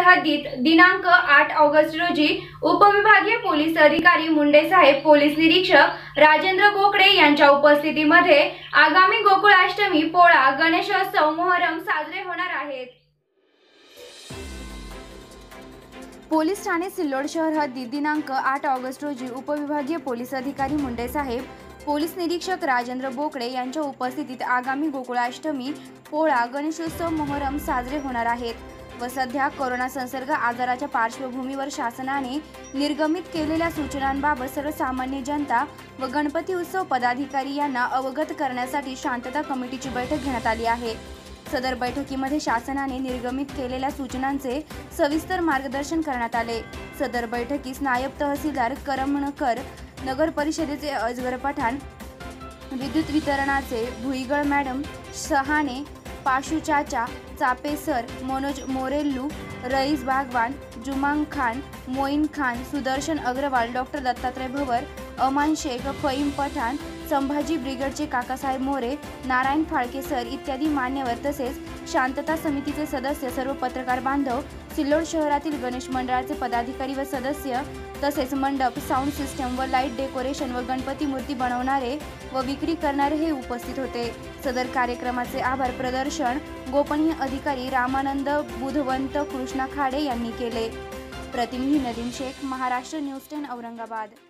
हद्दीत दिनांक 8 ऑगस्ट रोजी उपविभागीय पोलीस अधिकारी मुंडे साहेब, पोलीस निरीक्षक राजेंद्र बोकडे यांच्या उपस्थितीमध्ये आगामी गोकुळाष्टमी, पोळा, गणेशोत्सव, मोहरम साजरे होणार आहेत। पोलीस ठाणे सिल्लोड शहर हद्दीत दिनांक 8 ऑगस्ट रोजी उपविभागीय पोलीस अधिकारी मुंडे साहेब, पोलीस निरीक्षक राजेंद्र बोकडे यांच्या उपस्थितीत आगामी गोकुळाष्टमी, पोळा, गणेशोत्सव, मोहरम साजरे होणार आहेत व सध्या कोरोना संसर्ग आजाराच्या पार्श्वभूमीवर शासनाने निर्गमित केलेल्या सूचनांबाबत सर्वसामान्य जनता व गणपती उत्सव पदाधिकारी यांना अवगत करण्यासाठी शांतता कमिटीची बैठक घेण्यात आली आहे। सदर बैठकीमध्ये शासनाने निर्गमित केलेल्या सूचनांचे सविस्तर मार्गदर्शन करण्यात आले। सदर बैठकीस नायब तहसीलदार करमणकर, नगर परिषदेचे अजगर पठाण, विद्युत वितरणाचे भुईगळ मॅडम, शहाणे, पाशू चाचा, चापे सर, मनोज मोरेल्लू, रईस बागवान, जुमांग खान, मोईन खान, सुदर्शन अग्रवाल, डॉक्टर दत्तात्रय भवर, अमान शेख, फईम पठाण, संभाजी ब्रिगेडचे काकासाहेब मोरे, नारायण फाळके सर इत्यादी मान्यवर तसेच शांतता समितीचे सदस्य, सर्व पत्रकार बांधव, सिल्लोड शहरातील गणेश मंडळाचे पदाधिकारी व सदस्य तसेच मंडप, साऊंड सिस्टम व लाईट डेकोरेशन व गणपती मूर्ती बनवणारे व विक्री करणारे हे उपस्थित होते। सदर कार्यक्रमाचे आभार प्रदर्शन गोपनीय अधिकारी रामानंद बुधवंत कृष्णा खाडे यांनी केले। प्रतिनिधी नदीम शेख, महाराष्ट्र न्यूज 10 औरंगाबाद।